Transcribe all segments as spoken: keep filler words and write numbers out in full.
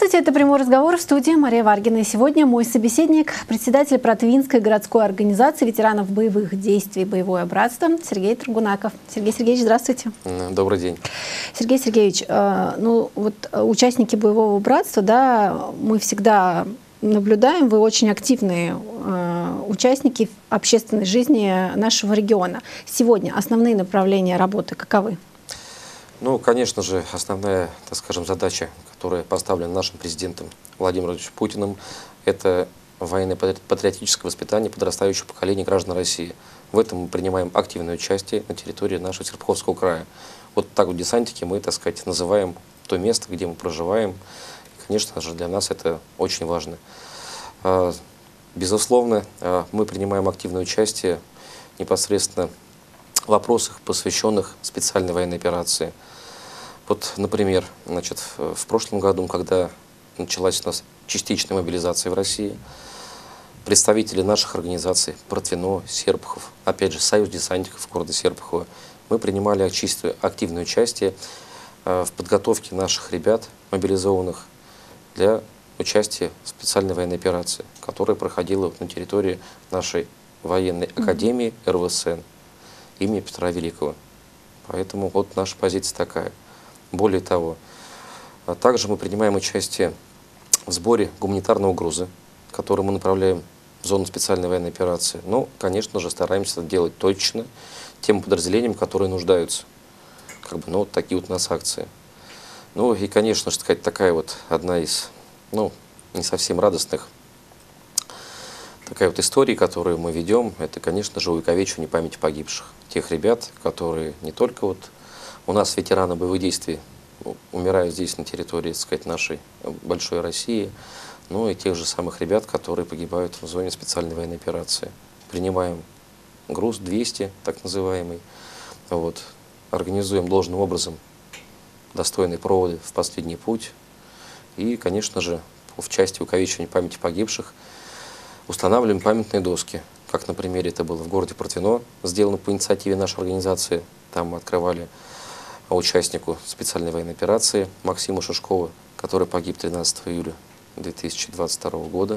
Здравствуйте, это прямой разговор в студии Мария Варгина. И сегодня мой собеседник, председатель Протвинской городской организации ветеранов боевых действий «Боевое братство» Сергей Тургунаков. Сергей Сергеевич, здравствуйте. Добрый день. Сергей Сергеевич, ну вот участники «Боевого братства», да, мы всегда наблюдаем, вы очень активные участники общественной жизни нашего региона. Сегодня основные направления работы каковы? Ну, конечно же, основная, так скажем, задача, которая поставлена нашим президентом Владимиром Владимировичем Путиным, это военно-патриотическое воспитание подрастающего поколения граждан России. В этом мы принимаем активное участие на территории нашего Серпуховского края. Вот так вот десантики мы, так сказать, называем то место, где мы проживаем. И, конечно же, для нас это очень важно. Безусловно, мы принимаем активное участие непосредственно в вопросах, посвященных специальной военной операции. Вот, например, значит, в прошлом году, когда началась у нас частичная мобилизация в России, представители наших организаций Протвино, Серпухов, опять же, Союз десантников города Серпухова, мы принимали активное участие в подготовке наших ребят, мобилизованных, для участия в специальной военной операции, которая проходила на территории нашей военной академии эр вэ эс эн имени Петра Великого. Поэтому вот наша позиция такая. Более того, также мы принимаем участие в сборе гуманитарного груза, который мы направляем в зону специальной военной операции. Но, конечно же, стараемся это делать точно тем подразделениям, которые нуждаются. Как бы, ну, вот такие вот у нас акции. Ну и, конечно же, сказать, такая вот одна из, ну, не совсем радостных такая вот история, которую мы ведем, это, конечно же, увековечивание памяти погибших. Тех ребят, которые не только вот у нас ветераны боевых действий умирают здесь на территории, так сказать, нашей большой России, но и тех же самых ребят, которые погибают в зоне специальной военной операции. Принимаем груз двести, так называемый, вот, организуем должным образом достойные проводы в последний путь и, конечно же, в части увековечивания памяти погибших устанавливаем памятные доски, как на примере это было в городе Протвино, сделано по инициативе нашей организации. Там мы открывали участнику специальной военной операции Максиму Шишкову, который погиб тринадцатого июля две тысячи двадцать второго года.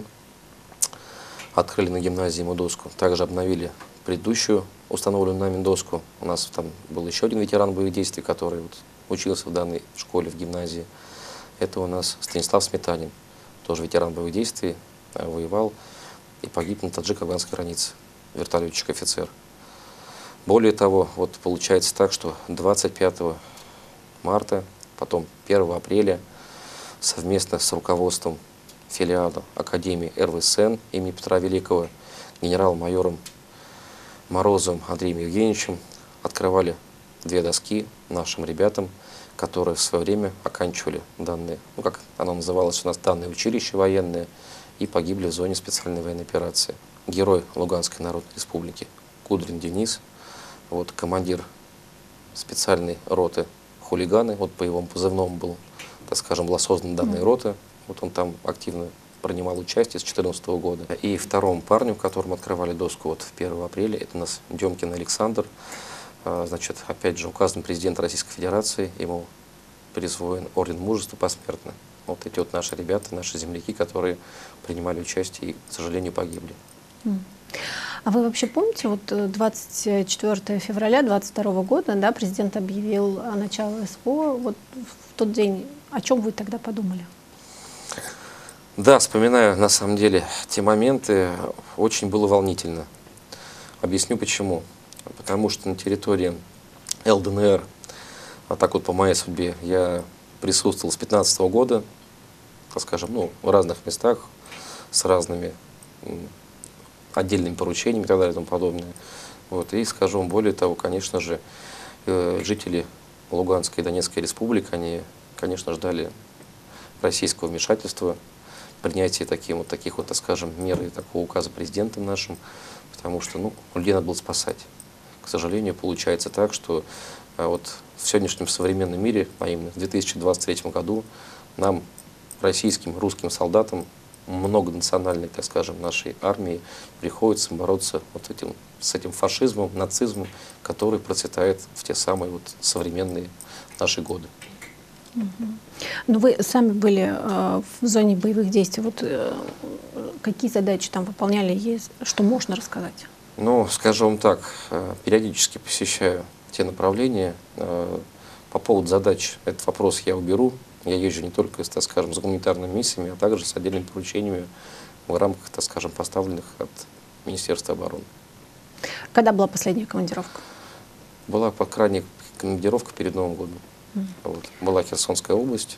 Открыли на гимназии ему доску. Также обновили предыдущую установленную нами доску. У нас там был еще один ветеран боевых действий, который вот учился в данной школе, в гимназии. Это у нас Станислав Сметанин, тоже ветеран боевых действий, воевал и погиб на таджико-афганской границе, вертолетчик-офицер. Более того, вот получается так, что двадцать пятого марта, потом первого апреля совместно с руководством филиала Академии эр вэ эс эн имени Петра Великого, генерал-майором Морозовым Андреем Евгеньевичем открывали две доски нашим ребятам, которые в свое время оканчивали данные, ну как оно называлось у нас, данное училище военное, и погибли в зоне специальной военной операции. Герой Луганской Народной Республики Кудрин Денис, вот, командир специальной роты хулиганы, вот по его позывному был, так скажем, была создана данная рота, вот он там активно принимал участие с две тысячи четырнадцатого года. И второму парню, которому открывали доску вот в первого апреля, это у нас Демкин Александр, значит, опять же, указан президент Российской Федерации, ему присвоен орден мужества посмертно. Вот эти вот наши ребята, наши земляки, которые принимали участие и, к сожалению, погибли. А вы вообще помните, вот двадцать четвёртого февраля две тысячи двадцать второго года, да, президент объявил начало эс вэ о, вот в тот день, о чем вы тогда подумали? Да, вспоминаю, на самом деле, те моменты, очень было волнительно. Объясню почему. Потому что на территории эл дэ эн эр, а так вот по моей судьбе, я присутствовал с две тысячи пятнадцатого года, так скажем, ну, в разных местах, с разными отдельными поручениями и так далее и тому подобное. Вот. И скажу вам более того, конечно же, жители Луганской и Донецкой республик, они, конечно, ждали российского вмешательства, принятия таких вот, таких вот, так скажем, мер и такого указа президентом нашим, потому что, ну, людей надо было спасать. К сожалению, получается так, что а, вот в сегодняшнем современном мире, а именно в две тысячи двадцать третьем году, нам, российским, русским солдатам, многонациональной, так скажем, нашей армии приходится бороться вот этим, с этим фашизмом, нацизмом, который процветает в те самые вот современные наши годы. Угу. Но вы сами были э, в зоне боевых действий. Вот э, какие задачи там выполняли, есть, что можно рассказать? Ну, скажу вам так, э, периодически посещаю те направления. Э, по поводу задач, этот вопрос я уберу. Я езжу не только, так скажем, с гуманитарными миссиями, а также с отдельными поручениями в рамках, так скажем, поставленных от Министерства обороны. Когда была последняя командировка? Была, по крайней мере, командировка перед Новым годом. Mm. Вот. Была Херсонская область.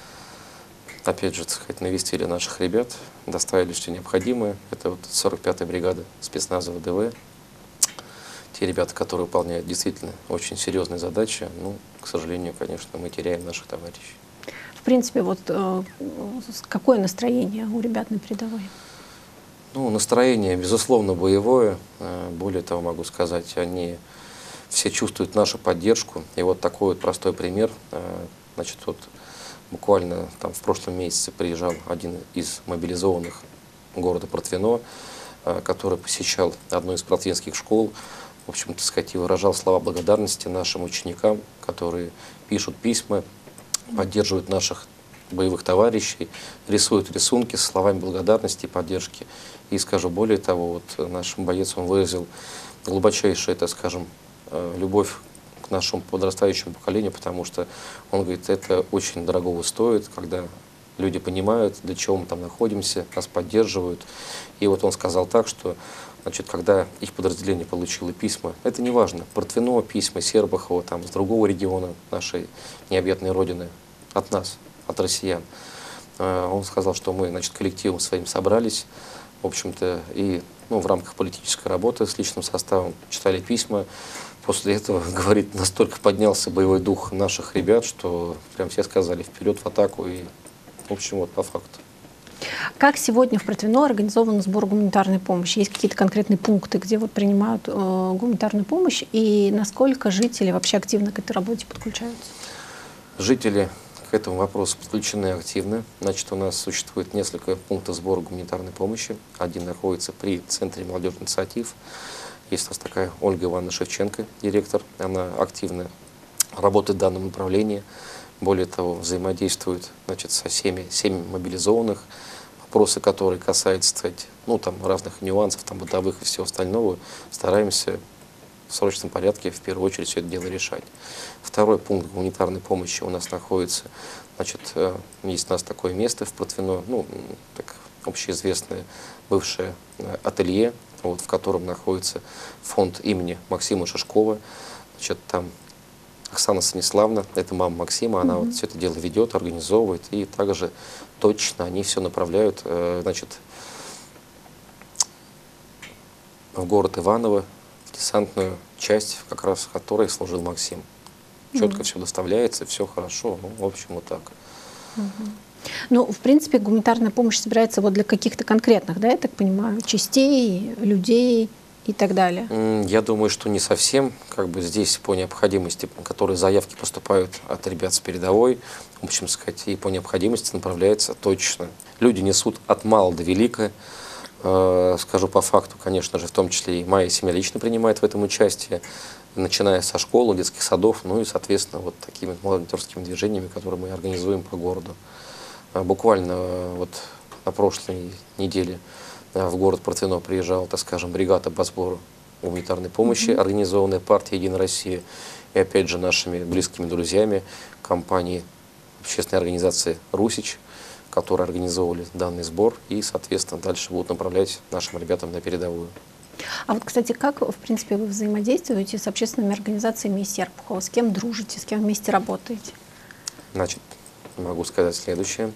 Опять же, так сказать, навестили наших ребят, доставили все необходимое. Это вот сорок пятая бригада спецназа ВДВ. Те ребята, которые выполняют действительно очень серьезные задачи, ну, к сожалению, конечно, мы теряем наших товарищей. В принципе, вот э, какое настроение у ребят на передовой? Ну, настроение, безусловно, боевое. Более того, могу сказать, они все чувствуют нашу поддержку. И вот такой вот простой пример. Значит, вот буквально там в прошлом месяце приезжал один из мобилизованных города Протвино, который посещал одну из протвинских школ. В общем-то, сказать, и выражал слова благодарности нашим ученикам, которые пишут письма, поддерживают наших боевых товарищей, рисуют рисунки со словами благодарности и поддержки. И скажу более того, вот наш боец, он выразил глубочайшую, это, скажем, любовь к нашему подрастающему поколению, потому что он говорит, это очень дорогого стоит, когда люди понимают, для чего мы там находимся, нас поддерживают. И вот он сказал так, что, значит, когда их подразделение получило письма, это не важно, Протвино, письма Сербахова, там, с другого региона нашей необъятной родины, от нас, от россиян. Он сказал, что мы, значит, коллективом своим собрались, в общем-то, и ну, в рамках политической работы с личным составом читали письма. После этого, говорит, настолько поднялся боевой дух наших ребят, что прям все сказали вперед в атаку. И, в общем, вот по факту. Как сегодня в Протвино организован сбор гуманитарной помощи? Есть какие-то конкретные пункты, где вот принимают э, гуманитарную помощь? И насколько жители вообще активно к этой работе подключаются? Жители к этому вопросу подключены активно. Значит, у нас существует несколько пунктов сбора гуманитарной помощи. Один находится при Центре молодежных инициатив. Есть у нас такая Ольга Ивановна Шевченко, директор. Она активно работает в данном направлении. Более того, взаимодействует, значит, со всеми, всеми мобилизованных. Вопросы, которые касаются, кстати, ну, там, разных нюансов, там, бытовых и всего остального, стараемся в срочном порядке в первую очередь все это дело решать. Второй пункт гуманитарной помощи у нас находится, значит, есть у нас такое место в Протвино, ну, так, общеизвестное бывшее ателье, вот, в котором находится фонд имени Максима Шишкова. Значит, там Оксана Станиславовна, это мама Максима, она mm-hmm. вот все это дело ведет, организовывает, и также точно они все направляют, значит, в город Иваново, десантную часть, как раз в которой служил Максим. Четко mm-hmm. все доставляется, все хорошо, ну, в общем, вот так. Mm-hmm. Ну, в принципе, гуманитарная помощь собирается вот для каких-то конкретных, да, я так понимаю, частей, людей и так далее. Я думаю, что не совсем. Как бы здесь по необходимости, которые заявки поступают от ребят с передовой, в общем сказать, и по необходимости направляется точно. Люди несут от мала до велика. Скажу по факту, конечно же, в том числе и моя семья лично принимает в этом участие, начиная со школы, детских садов, ну и, соответственно, вот такими волонтерскими движениями, которые мы организуем по городу. Буквально вот на прошлой неделе в город Протвино приезжала, так скажем, бригада по сбору гуманитарной помощи, mm-hmm. организованная партией «Единая Россия», и опять же нашими близкими друзьями компании общественной организации «Русич», которые организовывали данный сбор и, соответственно, дальше будут направлять нашим ребятам на передовую. А вот, кстати, как, в принципе, вы взаимодействуете с общественными организациями из Серпухова? С кем дружите, с кем вместе работаете? Значит, могу сказать следующее.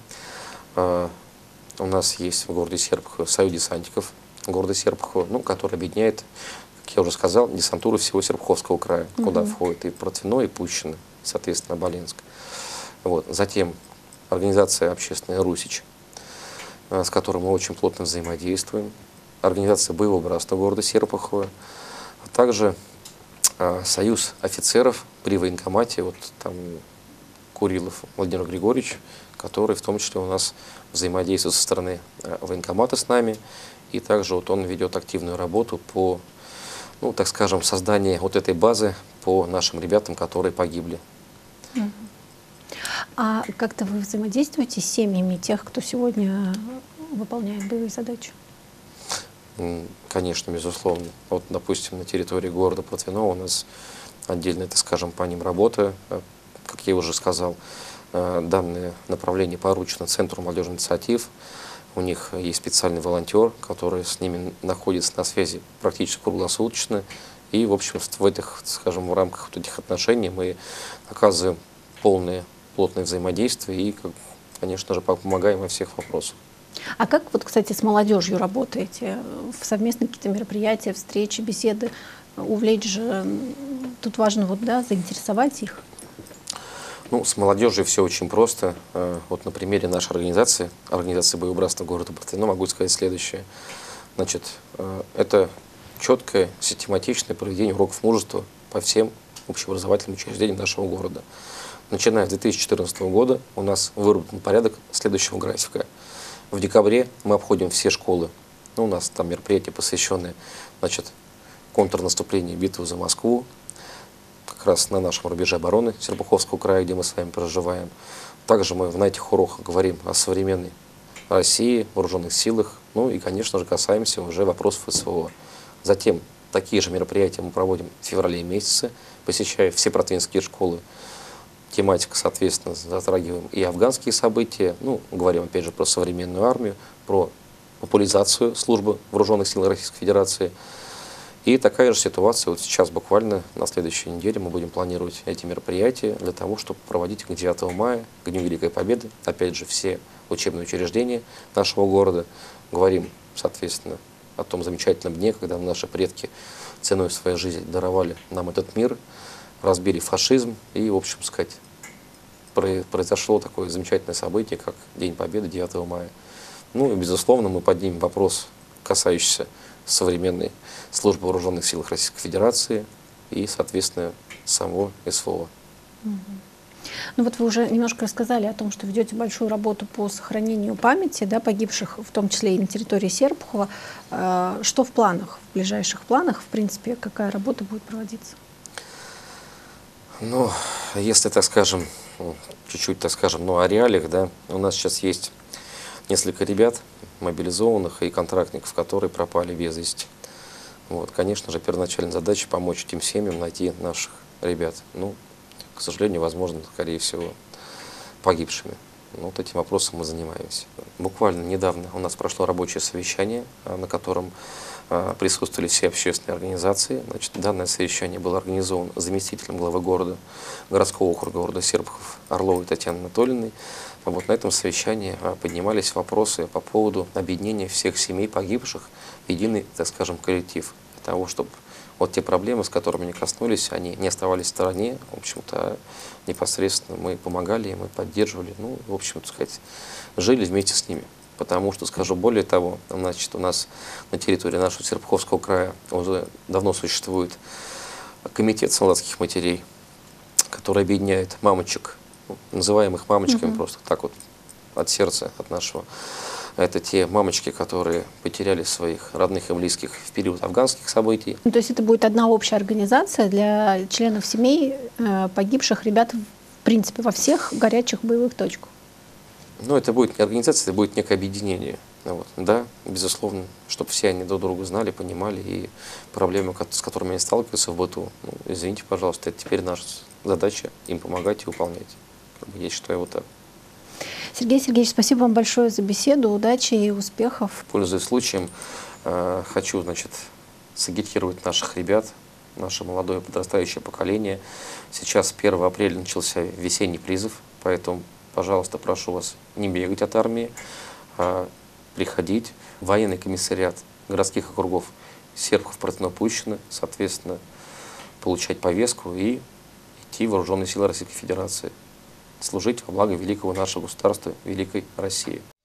У нас есть в городе Серпухово союз десантников города Серпухова, ну, который объединяет, как я уже сказал, десантуры всего Серпуховского края, угу. куда входит и Протвино, и Пущино, соответственно, Оболенск. Вот. Затем организация общественная «Русич», с которой мы очень плотно взаимодействуем. Организация боевого братства города Серпухова, а также а, союз офицеров при военкомате, вот там Курилов Владимир Григорьевич, который в том числе у нас взаимодействует со стороны а, военкомата с нами, и также вот он ведет активную работу по, ну, так скажем, созданию вот этой базы по нашим ребятам, которые погибли. А как-то вы взаимодействуете с семьями тех, кто сегодня выполняет боевые задачи? Конечно, безусловно. Вот, допустим, на территории города Протвино у нас отдельно, это, скажем, по ним работа. Как я уже сказал, данное направление поручено Центру молодежных инициатив. У них есть специальный волонтер, который с ними находится на связи практически круглосуточно. И, в общем, в этих, скажем, в рамках вот этих отношений мы оказываем полное, плотное взаимодействие и, конечно же, помогаем во всех вопросах. А как вот, кстати, с молодежью работаете? В совместные какие-то мероприятия, встречи, беседы? Увлечь же, тут важно вот, да, заинтересовать их. Ну, с молодежью все очень просто. Вот на примере нашей организации, организации боевого братства города Протвино, могу сказать следующее. Значит, это четкое, систематичное проведение уроков мужества по всем общеобразовательным учреждениям нашего города. Начиная с две тысячи четырнадцатого года у нас выработан порядок следующего графика. В декабре мы обходим все школы. Ну, у нас там мероприятия, посвященные, значит, контрнаступлению, битву за Москву, как раз на нашем рубеже обороны Серпуховского края, где мы с вами проживаем. Также мы на этих уроках говорим о современной России, вооруженных силах, ну и, конечно же, касаемся уже вопросов СВО. Затем такие же мероприятия мы проводим в феврале месяце, посещая все протвинские школы. Тематика, соответственно, затрагиваем и афганские события, ну, говорим опять же про современную армию, про популяризацию службы вооруженных сил Российской Федерации. И такая же ситуация вот сейчас буквально на следующей неделе мы будем планировать эти мероприятия для того, чтобы проводить их к девятому мая, к Дню Великой Победы. Опять же, все учебные учреждения нашего города. Говорим, соответственно, о том замечательном дне, когда наши предки ценой своей жизни даровали нам этот мир, разбили фашизм и, в общем сказать, произошло такое замечательное событие, как День Победы девятого мая. Ну и, безусловно, мы поднимем вопрос, касающийся современной службы вооруженных сил Российской Федерации и, соответственно, самого СВО. Ну вот вы уже немножко рассказали о том, что ведете большую работу по сохранению памяти, да, погибших, в том числе и на территории Серпухова. Что в планах, в ближайших планах, в принципе, какая работа будет проводиться? Ну, если, так скажем, чуть-чуть, так скажем, ну, о реалиях, да, у нас сейчас есть несколько ребят, мобилизованных и контрактников, которые пропали без вести. Вот, конечно же, первоначальная задача помочь этим семьям найти наших ребят. Ну, к сожалению, возможно, скорее всего, погибшими. Ну, вот этим вопросом мы занимаемся. Буквально недавно у нас прошло рабочее совещание, на котором присутствовали все общественные организации. Значит, данное совещание было организовано заместителем главы города, городского округа города Серпухов Орловой Татьяной Анатольевной. Вот на этом совещании поднимались вопросы по поводу объединения всех семей погибших в единый, так скажем, коллектив. Для того, чтобы вот те проблемы, с которыми они коснулись, они не оставались в стороне. В общем-то, непосредственно мы помогали, мы поддерживали, ну, в общем-то, сказать, жили вместе с ними. Потому что, скажу более того, значит, у нас на территории нашего Серпуховского края уже давно существует комитет солдатских матерей, который объединяет мамочек, называемых мамочками, mm-hmm. просто так вот от сердца, от нашего. Это те мамочки, которые потеряли своих родных и близких в период афганских событий. Ну, то есть это будет одна общая организация для членов семей э, погибших ребят, в принципе, во всех горячих боевых точках? Ну, это будет не организация, это будет некое объединение. Вот. Да, безусловно, чтобы все они друг друга знали, понимали, и проблемы, с которыми они сталкиваются в быту, ну, извините, пожалуйста, это теперь наша задача им помогать и выполнять. Я считаю вот так. Сергей Сергеевич, спасибо вам большое за беседу, удачи и успехов. Пользуясь случаем, э, хочу, значит, сагитировать наших ребят, наше молодое подрастающее поколение. Сейчас первого апреля начался весенний призыв, поэтому, пожалуйста, прошу вас не бегать от армии, а приходить в военный комиссариат городских округов Серпухов, Протвино, Пущино, соответственно, получать повестку и идти в вооруженные силы Российской Федерации, служить во благо великого нашего государства, великой России.